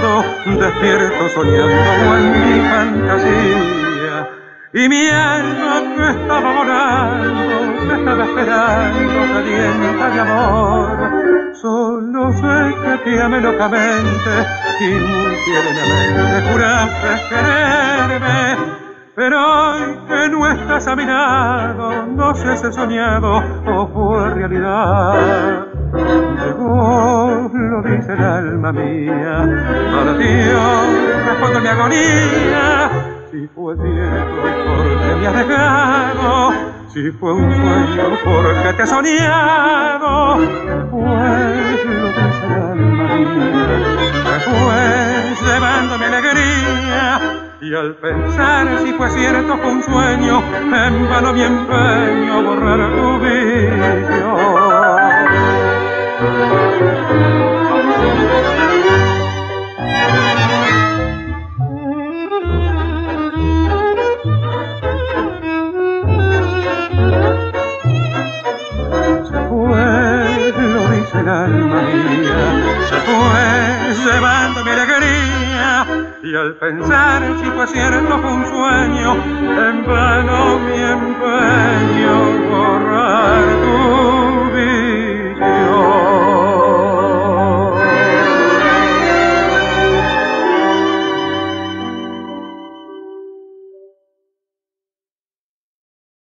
soñando, despierto soñando o en mi fantasía. Y mi alma que estaba volando, que estaba esperando, sedienta de amor. Solo sé que te amé locamente y muy tiernamente juraste quererme. Pero hoy que no estás a mi lado, no sé si he soñado o fue realidad. Llegó, lo dice el alma mía, para Dios respondo mi agonía. Si fue cierto porque me has dejado, si fue un sueño porque te he soñado, pues lo dice el alma mía, me fue llevando mi alegría. Y al pensar si fue cierto fue un sueño, en vano mi empeño borrar tu vicio. El alma mía se fue llevando mi alegría, y al pensar si fue cierto fue un sueño, en vano mi empeño borrar